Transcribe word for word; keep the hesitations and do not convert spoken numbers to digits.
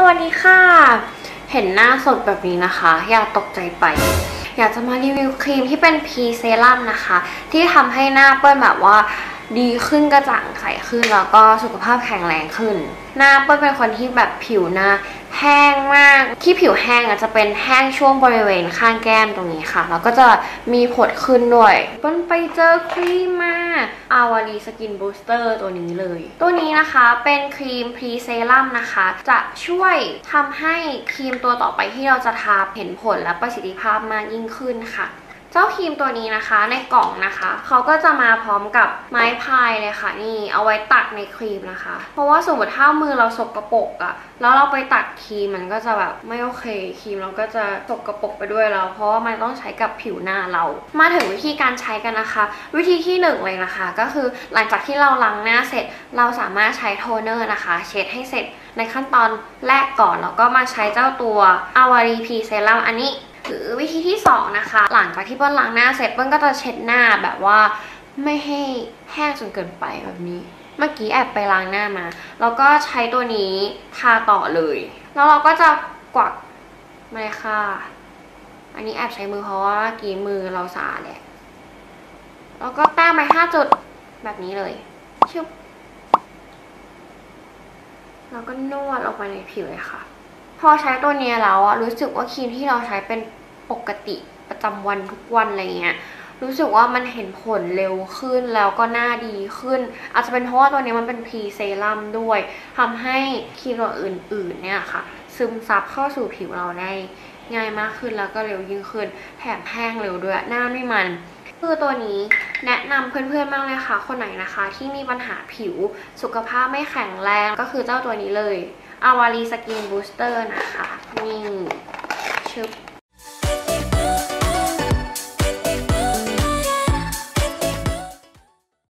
วัสดีค่ะเห็นหน้าสดแบบนี้นะคะอย่าตกใจไปอยากจะมารีวิวครีมที่เป็นพีเซรั่มนะคะที่ทำให้หน้าเปิ้ลแบบว่าดีขึ้นกระจ่างใสขึ้นแล้วก็สุขภาพแข็งแรงขึ้นหน้าเปิ้ลเป็นคนที่แบบผิวหน้าแห้งมากที่ผิวแห้งอาจจะเป็นแห้งช่วงบริเวณข้างแก้มตรงนี้ค่ะแล้วก็จะมีผดขึ้นด้วยเปิ้ลไปเจอครีมมาอาวารีสกินบูสเตอร์ตัวนี้เลยตัวนี้นะคะเป็นครีมพรีเซรั่มนะคะจะช่วยทำให้ครีมตัวต่อไปที่เราจะทาเห็นผลและประสิทธิภาพมากยิ่งขึ้นค่ะเจ้าครีมตัวนี้นะคะในกล่องนะคะเขาก็จะมาพร้อมกับไม้พายเลยค่ะนี่เอาไว้ตักในครีมนะคะเพราะว่าสมมติถ้ามือเราสกปรกอะแล้วเราไปตักครีมมันก็จะแบบไม่โอเคครีมเราก็จะสกปรกไปด้วยแล้วเพราะว่ามันต้องใช้กับผิวหน้าเรามาถึงวิธีการใช้กันนะคะวิธีที่หนึ่งเลยนะคะก็คือหลังจากที่เราล้างหน้าเสร็จเราสามารถใช้โทนเนอร์นะคะเช็ดให้เสร็จในขั้นตอนแรกก่อนแล้วก็มาใช้เจ้าตัวอาวารีพีเซรั่มอันนี้หรือวิธีที่สองนะคะหลังจากที่เปิ้ลล้างหน้าเสร็จเปิ้ลก็จะเช็ดหน้าแบบว่าไม่ให้แห้งจนเกินไปแบบนี้เมื่อกี้แอบไปล้างหน้ามาแล้วก็ใช้ตัวนี้ทาต่อเลยแล้วเราก็จะกวักมาเลยค่ะอันนี้แอบใช้มือเพราะว่าเมื่อกี้มือเราสะอาดแหละแล้วก็แต้มไปห้าจุดแบบนี้เลยชุบแล้วก็นวดออกมาในผิวเลยค่ะพอใช้ตัวนี้แล้วอะรู้สึกว่าครีมที่เราใช้เป็นปกติประจำวันทุกวันอะไรเงี้ยรู้สึกว่ามันเห็นผลเร็วขึ้นแล้วก็หน้าดีขึ้นอาจจะเป็นเพราะว่าตัวนี้มันเป็นพรีเซรั่มด้วยทำให้ครีมตัวอื่นๆเนี่ยค่ะซึมซับเข้าสู่ผิวเราได้ง่ายมากขึ้นแล้วก็เร็วยิ่งขึ้นแถมแห้งเร็วด้วยหน้าไม่มันคือตัวนี้แนะนำเพื่อนๆมากเลยค่ะคนไหนนะคะที่มีปัญหาผิวสุขภาพไม่แข็งแรงก็คือเจ้าตัวนี้เลยอาวารีสกินบูสเตอร์นะคะนี่ชึบ